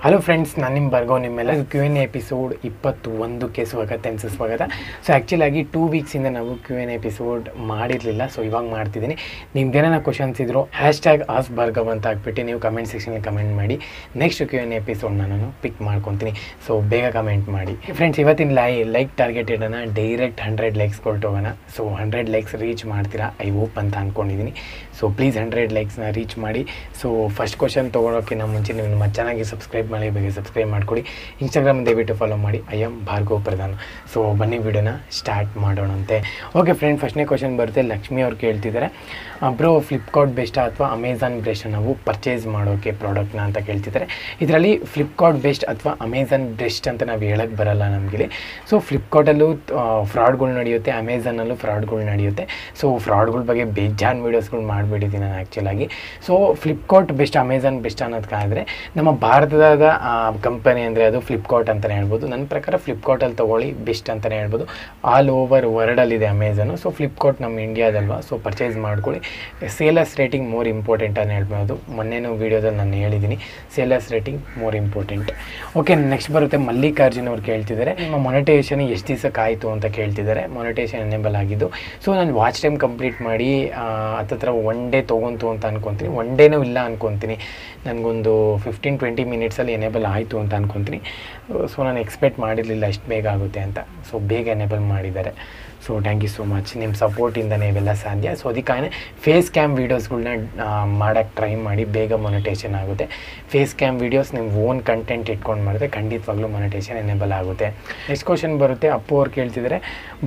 Hello friends, ನಾನು ನಿಮ್ಮ ಭಾರ್ಗವ್. ನಿಮ್ಮೆಲ್ಲ Q&A ಎಪಿಸೋಡ್ 21ಕ್ಕೆ ಸ್ವಾಗತ. ಸೊ ಆ್ಯಕ್ಚುಲಾಗಿ 2 ವೀಕ್ಸಿಂದ ನಾವು Q&A ಎಪಿಸೋಡ್ ಮಾಡಿರಲಿಲ್ಲ. ಸೊ ಇವಾಗ ಮಾಡ್ತಿದ್ದೀನಿ. ನಿಮ್ದೇನ ಕ್ವಶನ್ಸ್ ಇದ್ರು #AskBhargav ಅಂತ ಹಾಕ್ಬಿಟ್ಟು ನೀವು ಕಮೆಂಟ್ ಸೆಕ್ಷನಲ್ಲಿ ಕಮೆಂಟ್ ಮಾಡಿ. ನೆಕ್ಸ್ಟ್ Q&A ಎಪಿಸೋಡ್ನ ನಾನು ಪಿಕ್ ಮಾಡ್ಕೊತೀನಿ. ಸೊ ಬೇಗ ಕಮೆಂಟ್ ಮಾಡಿ ಫ್ರೆಂಡ್ಸ್. ಇವತ್ತಿನ ಲೈಕ್ ಟಾರ್ಗೆಟ್ ಇಡೋಣ, ಡೈರೆಕ್ಟ್ 100 ಲೈಕ್ಸ್ ಕೊಟ್ಟೋಗೋಣ. ಸೊ 100 ಲೈಕ್ಸ್ ರೀಚ್ ಮಾಡ್ತೀರಾ ಐ ಹೋಪ್ ಅಂತ ಅಂದ್ಕೊಂಡಿದ್ದೀನಿ. ಸೊ ಪ್ಲೀಸ್ 100 ಲೈಕ್ಸ್ನ ರೀಚ್ ಮಾಡಿ. ಸೊ ಫಸ್ಟ್ ಕ್ವಶನ್ ತೊಗೊಳೋಕ್ಕಿಂತ ಮುಂಚೆ ನೀವು ನಮ್ಮ ಚಾನಲ್ಗೆ ಸಬ್ಸ್ಕ್ರೈಬ್ ಬೇಗ ಸಬ್ಸ್ಕ್ರೈಬ್ ಮಾಡ್ಕೊಳ್ಳಿ. ಇನ್ಸ್ಟಾಗ್ರಾಮ್ ದಯವಿಟ್ಟು ಫಾಲೋ ಮಾಡಿ. I am Bhargav Pradhan. So ಬನ್ನಿ ವಿಡಿಯೋನ ಸ್ಟಾರ್ಟ್ ಮಾಡೋಣಂತೆ. ಓಕೆ ಫ್ರೆಂಡ್, ಫಸ್ಟ್ನೇ ಕ್ವಶನ್ ಬರುತ್ತೆ. ಲಕ್ಷ್ಮಿ ಅವ್ರು ಕೇಳ್ತಿದ್ದಾರೆ, ಬ್ರೋ ಫ್ಲಿಪ್ಕಾರ್ಟ್ ಬೆಸ್ಟಾ ಅಥವಾ ಅಮೆಝಾನ್ ಬೆಸ್ಟ್ ನಾವು ಪರ್ಚೇಸ್ ಮಾಡೋಕ್ಕೆ ಪ್ರಾಡಕ್ಟ್ನ ಅಂತ ಕೇಳ್ತಿದ್ದಾರೆ. ಇದರಲ್ಲಿ ಫ್ಲಿಪ್ಕಾರ್ಟ್ ಬೆಸ್ಟ್ ಅಥವಾ ಅಮೆಝಾನ್ ಬೆಸ್ಟ್ ಅಂತ ನಾವು ಹೇಳಕ್ಕೆ ಬರಲ್ಲ ನಮಗೆ. ಸೊ ಫ್ಲಿಪ್ಕಾರ್ಟಲ್ಲೂ ಫ್ರಾಡ್ಗಳು ನಡೆಯುತ್ತೆ, ಅಮೆಝಾನಲ್ಲೂ ಫ್ರಾಡ್ಗಳು ನಡೆಯುತ್ತೆ. ಸೊ ಫ್ರಾಡ್ಗಳ ಬಗ್ಗೆ ಬೇಜಾನ್ ವೀಡಿಯೋಸ್ಗಳು ಮಾಡಿಬಿಟ್ಟಿದ್ದೀನಿ ನಾನು ಆ್ಯಕ್ಚುಲಾಗಿ. So Flipkart best Amazon best ಅನ್ನೋದಕ್ಕಾದರೆ ನಮ್ಮ ಭಾರತದ ಕಂಪನಿ ಅಂದರೆ ಅದು ಫ್ಲಿಪ್ಕಾರ್ಟ್ ಅಂತಲೇ ಹೇಳ್ಬೋದು. ನನ್ನ ಪ್ರಕಾರ ಫ್ಲಿಪ್ಕಾರ್ಟಲ್ಲಿ ತೊಗೊಳ್ಳಿ, ಬೆಸ್ಟ್ ಅಂತಲೇ ಹೇಳ್ಬೋದು. ಆಲ್ ಓವರ್ ವರ್ಲ್ಡಲ್ಲಿದೆ ಅಮೆಝಾನು. ಸೊ ಫ್ಲಿಪ್ಕಾರ್ಟ್ ನಮ್ಮ ಇಂಡಿಯಾದಲ್ವಾ, ಸೊ ಪರ್ಚೇಸ್ ಮಾಡ್ಕೊಳ್ಳಿ. ಸೇಲರ್ಸ್ ರೇಟಿಂಗ್ ಮೋರ್ ಇಂಪಾರ್ಟೆಂಟ್ ಅಂತ ಹೇಳ್ಬೋದು. ಮೊನ್ನೆನೂ ವೀಡಿಯೋದಲ್ಲಿ ನಾನು ಹೇಳಿದ್ದೀನಿ, sellers rating more important. Okay, next ಬರುತ್ತೆ. ಮಲ್ಲಿಕಾರ್ಜುನ್ ಅವ್ರು ಕೇಳ್ತಿದ್ದಾರೆ, ನಿಮ್ಮ ಮೊನಿಟೈಸೇಷನ್ ಎಷ್ಟು ದಿವಸಕ್ಕೆ ಆಯಿತು ಅಂತ ಕೇಳ್ತಿದ್ದಾರೆ. ಮೊನಿಟೈಸೇಷನ್ ಎನೇಬಲ್ ಆಗಿದ್ದು. ಸೊ ನಾನು ವಾಚ್ ಟೈಮ್ ಕಂಪ್ಲೀಟ್ ಮಾಡಿ ಹತ್ತತ್ರ 1 ಡೇ ತೊಗೊಂತು ಅಂತ ಅನ್ಕೊತೀನಿ. 1 ಡೇನೂ ಇಲ್ಲ ಅನ್ಕೊತೀನಿ, ನನಗೊಂದು 15-20 ಮಿನಿಟ್ಸಲ್ಲಿ ಎನೇಬಲ್ ಆಯಿತು ಅಂತ ಅನ್ಕೊತೀನಿ. ಸೊ ನಾನು ಎಕ್ಸ್ಪೆಕ್ಟ್ ಮಾಡಿರಲಿಲ್ಲ ಇಷ್ಟು ಬೇಗ ಆಗುತ್ತೆ ಅಂತ. ಸೊ ಬೇಗ ಎನೇಬಲ್ ಮಾಡಿದ್ದಾರೆ. So thank you so much. ನಿಮ್ಮ ಸಪೋರ್ಟಿಂದನೇ ಇವೆಲ್ಲ ಸಾಧ್ಯ. ಸೊ ಅದಕ್ಕಾಗಿ ಫೇಸ್ ಕ್ಯಾಮ್ ವೀಡಿಯೋಸ್ಗಳ್ನ ಮಾಡೋಕ್ಕೆ ಟ್ರೈ ಮಾಡಿ, ಬೇಗ ಮೊನಿಟೈಸೇಷನ್ ಆಗುತ್ತೆ. ಫೇಸ್ ಕ್ಯಾಮ್ ವೀಡಿಯೋಸ್ ನಿಮ್ಮ ಓನ್ ಕಂಟೆಂಟ್ ಇಟ್ಕೊಂಡು ಮಾಡಿದ್ರೆ ಖಂಡಿತವಾಗ್ಲೂ ಮೊನಿಟೈಸೇಷನ್ ಎನೇಬಲ್ ಆಗುತ್ತೆ. ನೆಕ್ಸ್ಟ್ ಕ್ವಶನ್ ಬರುತ್ತೆ. ಅಪ್ಪು ಅವ್ರು ಕೇಳ್ತಿದ್ದಾರೆ,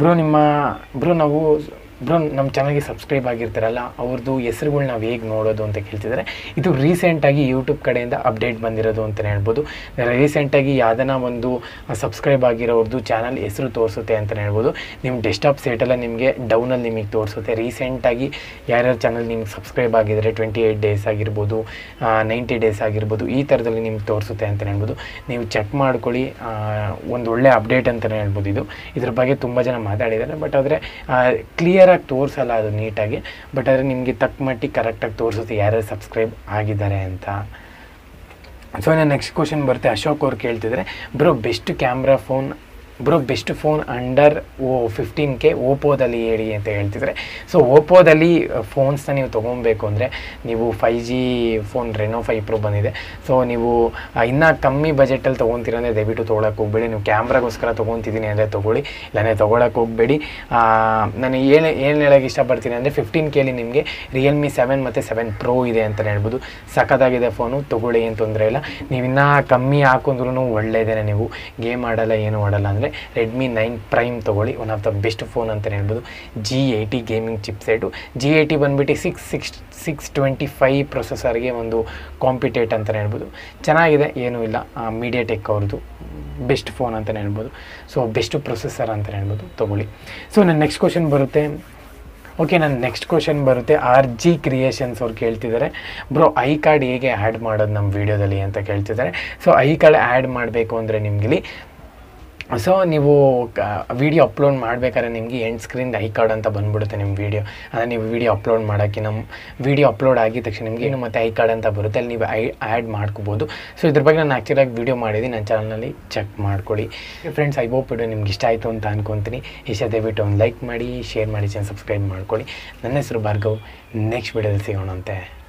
ಬ್ರೋ ನಮ್ಮ ಚಾನಲ್ಗೆ ಸಬ್ಸ್ಕ್ರೈಬ್ ಆಗಿರ್ತಾರಲ್ಲ, ಅವ್ರದ್ದು ಹೆಸರುಗಳು ನಾವು ಹೇಗೆ ನೋಡೋದು ಅಂತ ಕೇಳ್ತಿದ್ದಾರೆ. ಇದು ರೀಸೆಂಟಾಗಿ ಯೂಟ್ಯೂಬ್ ಕಡೆಯಿಂದ ಅಪ್ಡೇಟ್ ಬಂದಿರೋದು ಅಂತಲೇ ಹೇಳ್ಬೋದು. ರೀಸೆಂಟಾಗಿ ಯಾವುದನ್ನ ಒಂದು ಸಬ್ಸ್ಕ್ರೈಬ್ ಆಗಿರೋರ್ದು ಚಾನಲ್ ಹೆಸರು ತೋರಿಸುತ್ತೆ ಅಂತಲೇ ಹೇಳ್ಬೋದು. ನಿಮ್ಮ ಡೆಸ್ಕ್ಟಾಪ್ ಸೈಟೆಲ್ಲ ನಿಮಗೆ ಡೌನಲ್ಲಿ ನಿಮಗೆ ತೋರಿಸುತ್ತೆ. ರೀಸೆಂಟಾಗಿ ಯಾರ್ಯಾರು ಚಾನಲ್ ನಿಮ್ಗೆ ಸಬ್ಸ್ಕ್ರೈಬ್ ಆಗಿದ್ದಾರೆ 28 ಡೇಸ್ ಆಗಿರ್ಬೋದು, 90 ಡೇಸ್ ಆಗಿರ್ಬೋದು, ಈ ಥರದಲ್ಲಿ ನಿಮ್ಗೆ ತೋರಿಸುತ್ತೆ ಅಂತಲೇ ಹೇಳ್ಬೋದು. ನೀವು ಚೆಕ್ ಮಾಡ್ಕೊಳ್ಳಿ. ಒಂದು ಒಳ್ಳೆ ಅಪ್ಡೇಟ್ ಅಂತಲೇ ಹೇಳ್ಬೋದು. ಇದ್ರ ಬಗ್ಗೆ ತುಂಬ ಜನ ಮಾತಾಡಿದ್ದಾರೆ, ಬಟ್ ಆದರೆ ಕ್ಲಿಯರ್ ತೋರಿಸಲ್ಲ ಅದು ನೀಟಾಗಿ. ಬಟ್ ಆದರೆ ನಿಮಗೆ ತಕ್ಕ ಮಟ್ಟಿಗೆ ಕರೆಕ್ಟಾಗಿ ತೋರಿಸುತ್ತೆ ಯಾರ್ಯಾರು ಸಬ್ಸ್ಕ್ರೈಬ್ ಆಗಿದ್ದಾರೆ ಅಂತ. ಸೊ ನನ್ನ ನೆಕ್ಸ್ಟ್ ಕ್ವಶನ್ ಬರುತ್ತೆ. ಅಶೋಕ್ ಅವ್ರು ಕೇಳ್ತಿದ್ದಾರೆ, ಬೆಸ್ಟ್ ಫೋನ್ ಅಂಡರ್ 15K ಓಪೋದಲ್ಲಿ ಹೇಳಿ ಅಂತ ಹೇಳ್ತಿದ್ದಾರೆ. ಸೊ ಓಪೋದಲ್ಲಿ ಫೋನ್ಸ್ನ ನೀವು ತೊಗೊಬೇಕು ಅಂದರೆ ನೀವು 5G ಫೋನ್ ರೆನೋ 5 Pro ಬಂದಿದೆ. ಸೊ ನೀವು ಇನ್ನೂ ಕಮ್ಮಿ ಬಜೆಟಲ್ಲಿ ತೊಗೊತೀರ ಅಂದರೆ ದಯವಿಟ್ಟು ತೊಗೊಳಕ್ಕೆ ಹೋಗಬೇಡಿ. ನೀವು ಕ್ಯಾಮ್ರಾಗೋಸ್ಕರ ತೊಗೊತಿದ್ದೀನಿ ಅಂದರೆ ತೊಗೊಳ್ಳಿ, ಇಲ್ಲಾಂದರೆ ತೊಗೊಳಕ್ಕೆ ಹೋಗಬೇಡಿ. ನಾನು ಏನು ಹೇಳೋಕ್ಕೆ ಇಷ್ಟಪಡ್ತೀನಿ ಅಂದರೆ 15Kಲಿ ನಿಮಗೆ Realme 7 ಮತ್ತು 7 Pro ಇದೆ ಅಂತಲೇ ಹೇಳ್ಬೋದು. ಸಖತ್ತಾಗಿದೆ ಫೋನು, ತೊಗೊಳ್ಳಿ, ಏನು ತೊಂದರೆ ಇಲ್ಲ. ನೀವು ಇನ್ನೂ ಕಮ್ಮಿ ಹಾಕೊಂಡ್ರೂ ಒಳ್ಳೆಯದೇ. ನೀವು ಗೇಮ್ ಆಡಲ್ಲ, ಏನು ಆಡಲ್ಲ ಅಂದರೆ Redmi 9 Prime ತೊಗೊಳ್ಳಿ, one of the best phone ಅಂತಲೇ ಹೇಳ್ಬೋದು. G80 gaming ಚಿಪ್ಸೆಟು. G80 ಬಂದುಬಿಟ್ಟು 625 ಪ್ರೊಸೆಸರ್ಗೆ ಒಂದು ಕಾಂಪಿಟೇಟ್ ಅಂತಲೇ ಹೇಳ್ಬೋದು. ಚೆನ್ನಾಗಿದೆ, ಏನೂ ಇಲ್ಲ. ಮೀಡಿಯಾಟೆಕ್ ಅವ್ರದ್ದು ಬೆಸ್ಟ್ ಫೋನ್ ಅಂತಲೇ ಹೇಳ್ಬೋದು. ಸೊ ಬೆಸ್ಟ್ ಪ್ರೊಸೆಸರ್ ಅಂತಲೇ ಹೇಳ್ಬೋದು, ತೊಗೊಳ್ಳಿ. ಸೊ ನನ್ನ ನೆಕ್ಸ್ಟ್ ಕ್ವಶನ್ ಬರುತ್ತೆ. RG ಕ್ರಿಯೇಷನ್ಸ್ ಅವ್ರು ಕೇಳ್ತಿದ್ದಾರೆ, ಬ್ರೋ ಐ ಕಾರ್ಡ್ ಹೇಗೆ ಆ್ಯಡ್ ಮಾಡೋದು ನಮ್ಮ ವೀಡಿಯೋದಲ್ಲಿ ಅಂತ ಕೇಳ್ತಿದ್ದಾರೆ. ಸೊ ಐ ಕಾರ್ಡ್ ಆ್ಯಡ್ ಮಾಡಬೇಕು ಅಂದರೆ ನಿಮಗಿಲ್ಲಿ ಸೊ ನೀವು ವಿಡಿಯೋ ಅಪ್ಲೋಡ್ ಮಾಡಬೇಕಾದ್ರೆ ನಿಮಗೆ ಎಂಡ್ ಸ್ಕ್ರೀನ್ ಐ ಕಾರ್ಡ್ ಅಂತ ಬಂದುಬಿಡುತ್ತೆ ನಿಮ್ಮ ವೀಡಿಯೋ. ಅಂದರೆ ನೀವು ವೀಡಿಯೋ ಅಪ್ಲೋಡ್ ಮಾಡೋಕ್ಕೆ ನಮ್ಮ ವೀಡಿಯೋ ಅಪ್ಲೋಡ್ ಆಗಿದ ತಕ್ಷಣ ನಿಮಗೆ ಇನ್ನು ಮತ್ತೆ ಐ ಕಾರ್ಡ್ ಅಂತ ಬರುತ್ತೆ, ಅಲ್ಲಿ ನೀವು ಆ್ಯಡ್ ಮಾಡ್ಕೋಬೋದು. ಸೊ ಇದ್ರ ಬಗ್ಗೆ ನಾನು ಆ್ಯಕ್ಚುಲಾಗಿ ವೀಡಿಯೋ ಮಾಡಿದ್ದೀನಿ, ನನ್ನ ಚಾನಲ್ನಲ್ಲಿ ಚೆಕ್ ಮಾಡ್ಕೊಳ್ಳಿ. ಫ್ರೆಂಡ್ಸ್, ಐ ಹೋಪ್ ವಿಡಿಯೋ ನಿಮ್ಗೆ ಇಷ್ಟ ಆಯಿತು ಅಂತ ಅನ್ಕೊತೀನಿ. ಇಷ್ಟ ದಯವಿಟ್ಟು ಒಂದು ಲೈಕ್ ಮಾಡಿ, ಶೇರ್ ಮಾಡಿ, ಚಾನಲ್ ಸಬ್ಸ್ಕ್ರೈಬ್ ಮಾಡ್ಕೊಳ್ಳಿ. ನನ್ನ ಹೆಸರು ಭಾರ್ಗವ್. ನೆಕ್ಸ್ಟ್ ವೀಡಿಯೋದಲ್ಲಿ ಸಿಗೋಣಂತೆ.